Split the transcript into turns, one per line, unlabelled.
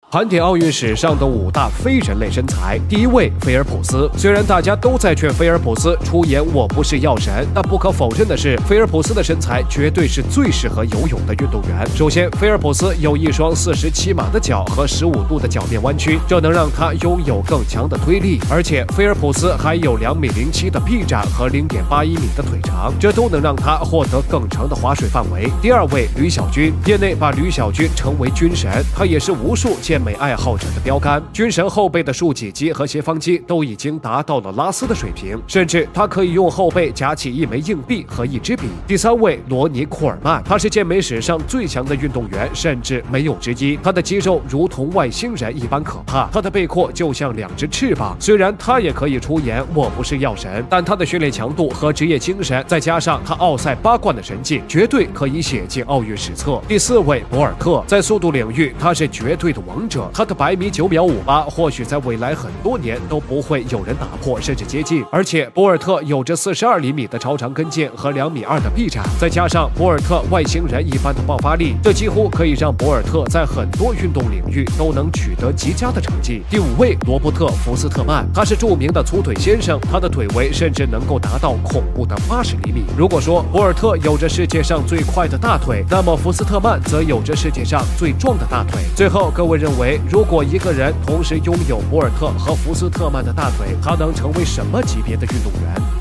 盘点奥运史上的5大非人类身材，第1位菲尔普斯。虽然大家都在劝菲尔普斯出演《我不是药神》，但不可否认的是，菲尔普斯的身材绝对是最适合游泳的运动员。首先，菲尔普斯有一双47码的脚和15度的脚面弯曲，这能让他拥有更强的推力。而且，菲尔普斯还有2.07米的臂展和0.81米的腿长，这都能让他获得更长的划水范围。第2位，吕小军。业内把吕小军称为军神，他也是无数健美爱好者的标杆。军神后背的竖脊肌和斜方肌都已经达到了拉丝的水平，甚至他可以用后背夹起1枚硬币和1支笔。第3位，罗尼·库尔曼，他是健美史上最强的运动员，甚至没有之一。他的肌肉如同外星人一般可怕，他的背阔就像2只翅膀。虽然他也可以出演《我不是药神》，但他的训练强度和职业精神，再加上他奥赛8冠的神迹，绝对可以写进奥运史册。第4位，博尔特，在速度领域他是绝对的王者，他的100米9秒58，或许在未来很多年都不会有人打破甚至接近。而且博尔特有着42厘米的超长跟腱和2.2米的臂展，再加上博尔特外星人一般的爆发力，这几乎可以让博尔特在很多运动领域都能取得极佳的成绩。第5位，罗伯特·福斯特曼，他是著名的粗腿先生，他的腿围甚至能够达到恐怖的80厘米。如果说博尔特有着世界上最快的大腿，那么福斯特曼则有着世界上最壮的大腿。最后，各位认为，如果一个人同时拥有博尔特和福斯特曼的大腿，他能成为什么级别的运动员？